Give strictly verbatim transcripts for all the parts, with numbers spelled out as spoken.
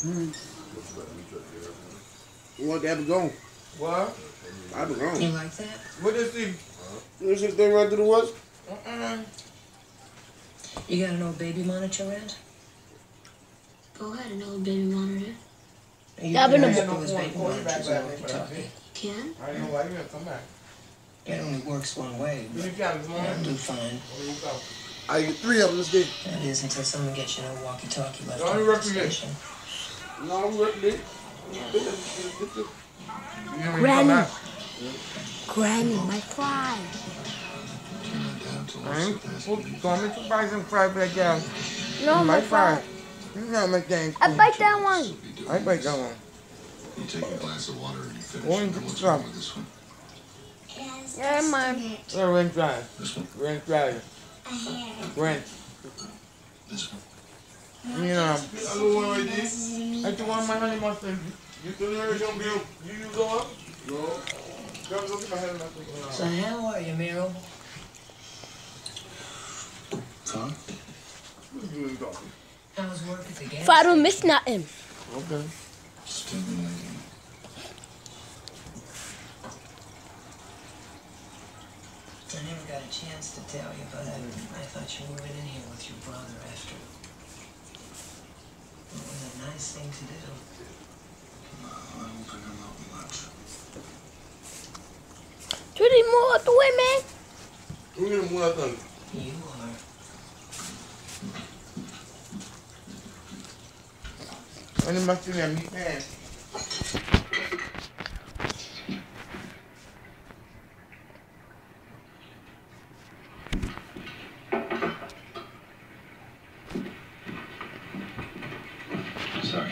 Mm. You want that to go? What? I be gone. You like that? What is he? You just thing right through the woods? Uh-uh. You got an old baby monitor, Rand? Go ahead, an old baby monitor. Yeah, been a those book. baby monitors on walkie-talkie. Can? I don't know why you gotta come back. It only works one way, but You got it, that'll do fine. Where you go? I get three of them this day. That is until someone gets you an old walkie-talkie left Don't over you at the recommend? station. No, I'm ready. You know when you Granny. come back? Granny, my fly. Right? Well, go make some fries and fry like that. No, my My fry. fly. You gotta make that. I bite that one. I bite that one. You take a glass of water and you finish. One, Now what's two, wrong with this one? Yeah, mine. Yeah, rinse dry. This one? Rinse dry. Rinse. This one? You know, I do one right there. I do one my honey mustard. You still there? You don't be. You you go up? No. Go go get my honey mustard. So how are you, Meryl? Fine. How's work at the gas If I don't miss nothing. Okay. Stimulating. I never got a chance to tell you, but I, I thought you were in here with your brother after. It was a nice thing to do. No, I don't think I'm helping much. Three more out the way, man. Who get them well done? You are. Honey mustard and meat pan. Sorry.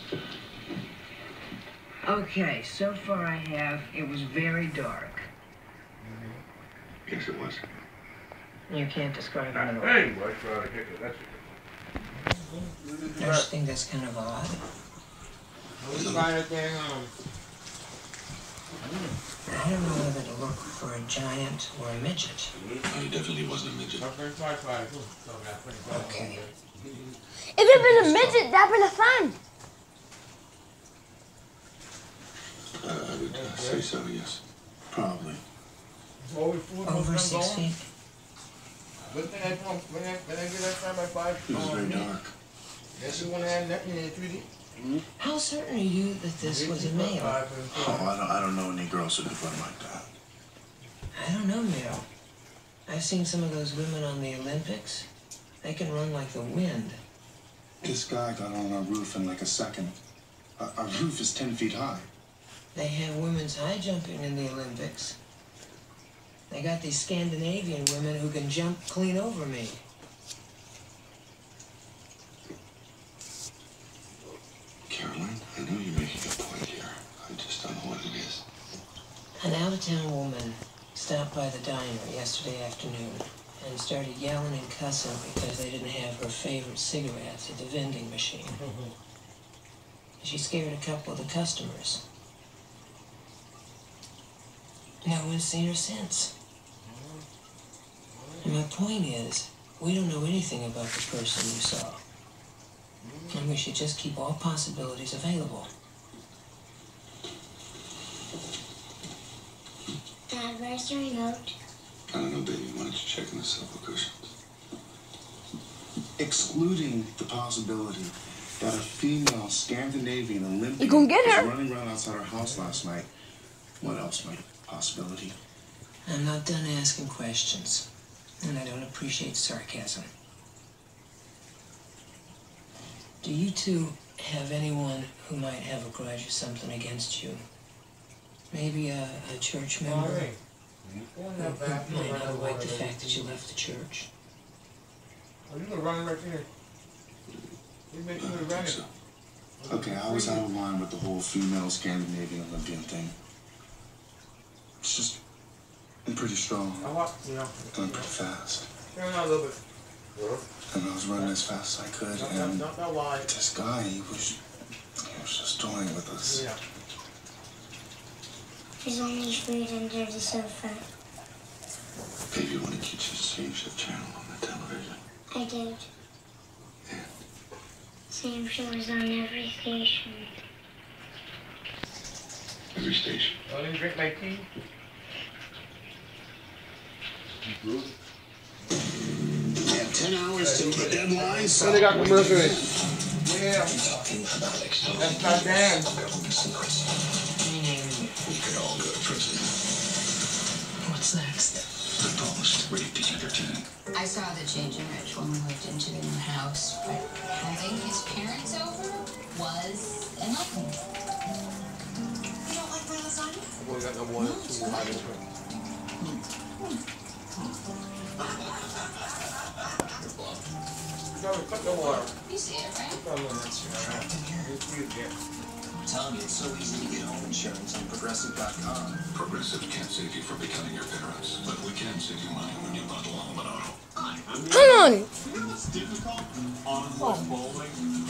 Okay, so far I have, it was very dark. Yes, it was. You can't describe it at all. Hey, boy, try to kick it. That's I just think that's kind of odd. We try that thing um I don't know whether to look for a giant or a midget. No, he definitely wasn't a midget. my first fry fry too. So I got pretty fry. Okay. If it been a midget, that been a fun. Uh, I would uh, say so, yes. Probably. Always food Over was six going. feet. Good thing I come when I when I get that fry by five. It was um, very meat. dark. Guess you wanna have nothing in it, Tweety? How certain are you that this was a male? Oh, I don't, I don't know any girls who could run like that. I don't know, Meryl. I've seen some of those women on the Olympics. They can run like the wind. This guy got on our roof in like a second. Our, our roof is ten feet high. They have women's high jumping in the Olympics. They got these Scandinavian women who can jump clean over me. Caroline, I know you're making a point here. I just don't know what it is. An out-of-town woman stopped by the diner yesterday afternoon and started yelling and cussing because they didn't have her favorite cigarettes at the vending machine. She scared a couple of the customers. No one's seen her since. And my point is, we don't know anything about the person you saw. And we should just keep all possibilities available. Dad, where's the remote? I don't know, baby. Why don't you check in the sofa cushions? Excluding the possibility that a female Scandinavian Olympian You gonna get her? was running around outside our house last night, what else might be a possibility? I'm not done asking questions, and I don't appreciate sarcasm. Do you two have anyone who might have a grudge or something against you? Maybe a, a church member Alright. who might not like the fact that you left the church? Oh, you can run right there. You make I sure to don't run think it. so. Okay, I was out of line with the whole female Scandinavian Olympian thing. It's just, I'm pretty strong, I walk, you know. going pretty fast. Turn out a little bit. And I was running as fast as I could, Not, and not, not that wide. this guy, he was, he was just toying with us. Yeah. There's only food under the sofa. Baby, why don't you just change the channel on the television? I did. And So same shows on every station. Every station. I didn't drink my tea. Good. have ten hours till the deadline. So they got commercial in. Yeah. That's not Dan. What's next? Proposed rated entertainment. I saw the change in Rich when we moved into the new house, but having his parents over was enlightening. You don't like my lasagna? We got number one, two, five, and three. Cut the water. You see it, right? Oh, no, that's right. It's cute, yeah. I'm telling you, it's so easy to get home insurance on Progressive dot com. Progressive can't save you from becoming your parents, but we can save you money when you bundle home and auto. Come on. You know what's difficult? Onboard bowling.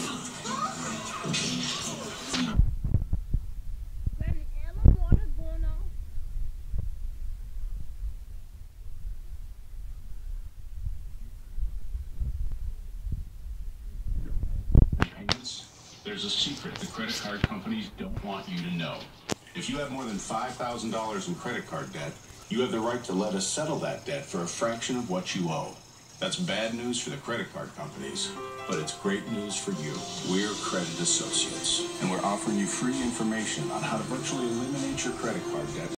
There's a secret the credit card companies don't want you to know. If you have more than five thousand dollars in credit card debt, you have the right to let us settle that debt for a fraction of what you owe. That's bad news for the credit card companies, but it's great news for you. We're Credit Associates, and we're offering you free information on how to virtually eliminate your credit card debt